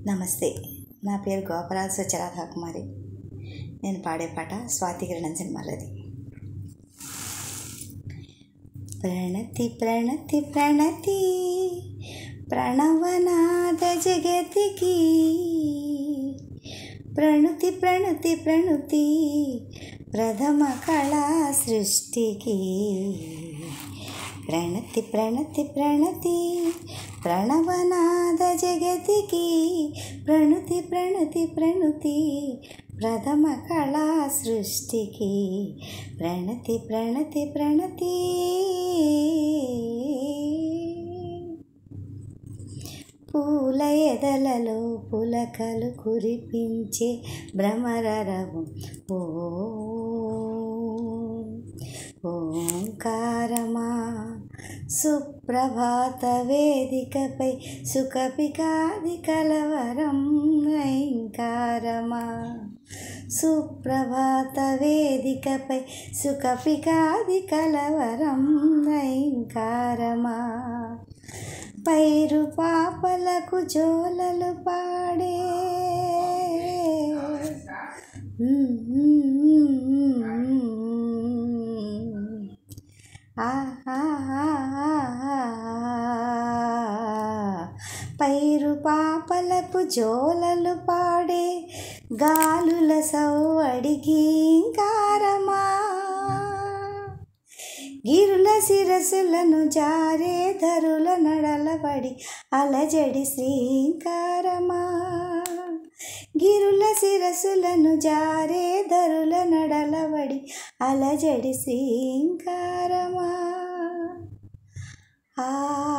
నమస్తే. నా పేరు గోపరాజు సుచరాధా కుమారి. నేను పాడే పాట స్వాతికిరణం సినిమాలోది. ప్రణతి ప్రణతి ప్రణతి ప్రణవనాద జగతికి, ప్రణుతి ప్రణుతి ప్రణుతి ప్రథమ కళా సృష్టికి. ప్రణతి ప్రణతి ప్రణతి ప్రణవనాద జగతికి, ప్రణుతి ప్రణుతి ప్రణుతి ప్రథమ కళా సృష్టికి. ప్రణతి ప్రణతి ప్రణతి. పూల ఎదలలో పులకలు కురిపించే భ్రమరరవం ఓంకారమా, సుప్రభాత వేదికపై సుఖపికాది కలవరం ఐంకారమా. సుప్రభాత వేదికపై సుఖపికాది కలవరం ఐంకారమా. పైరు పాపలకు జోలలు పాడే పైరు పాపలకు జోలలు పాడే గాలుల సవ్వడికి ఇంకారమా. గిరుల శిరసులను జారే ధరుల నడలబడి అలజడి శ్రీంకారమా. గిరుల శిరసులను జారే ధరుల నడలబడి అలజడి శ్రీంకారమా. ఆ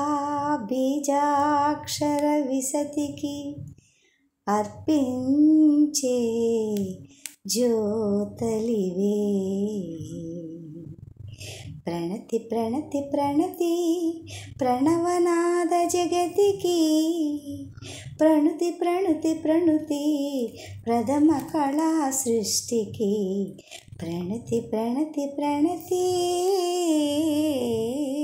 బీజాక్షర విసతికి అర్పించే జ్యోతలివే. ప్రణతి ప్రణతి ప్రణతి ప్రణవనాద జగతికి, ప్రణుతి ప్రణుతి ప్రణుతి ప్రథమ కళా సృష్టికి. ప్రణతి ప్రణతి ప్రణతి.